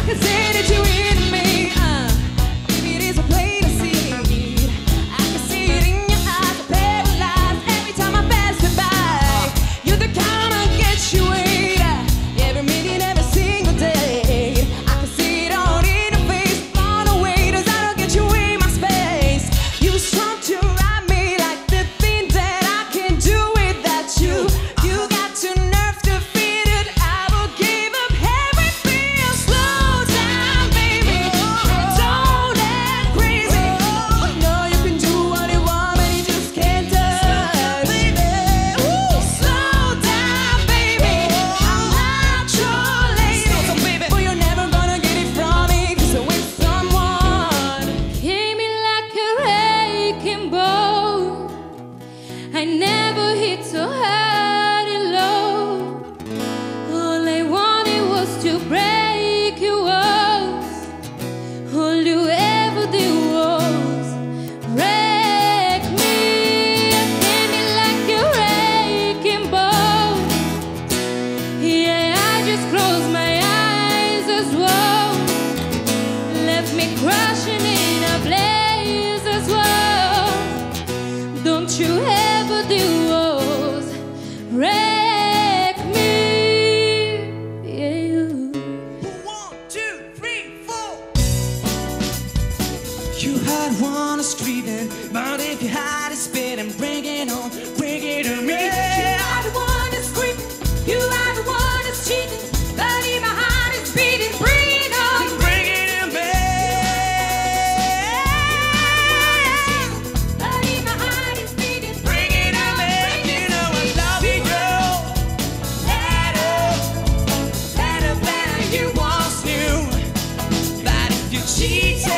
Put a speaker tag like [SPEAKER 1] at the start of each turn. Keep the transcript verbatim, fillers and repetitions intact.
[SPEAKER 1] can see that you in me. Uh, if it is a plain to see, I can see it in your eyes. I'm paralyzed every time I pass it by. You're the kind of get you wait every minute, every single day. I can see it all in your face. Run away, does I don't get you in my space. You strong to ride me like the thing that I can do without you. You got to nerve to feel it. I will give up everything. Slow down, baby. Don't act crazy. You know you can do what you want, but you just can't touch. Ooh, slow down, baby. I'm not your lady, but you're never gonna get it from me. 'Cause I'm with someone.
[SPEAKER 2] Came in like a wrecking ball. I never hit so hard and low. All I wanted was to break your walls. All you ever did was wreck me. Came in like a wrecking ball. Yeah, I just closed my eyes as well. Left me crashing in a blaze as well. Don't you ever do was wreck me. Yeah.
[SPEAKER 3] One, two, three, four. You had one is screaming, but if you had it spinning, bring it on, bring it on me.
[SPEAKER 1] You are the one that's screaming. You are the one that's cheating. But in my heart is beating. Bring it on.
[SPEAKER 3] Bring it in, babe.
[SPEAKER 1] But in my heart is beating.
[SPEAKER 3] Bring it in, babe. You know I love you, girl. Better, better than you once knew. But if you cheated,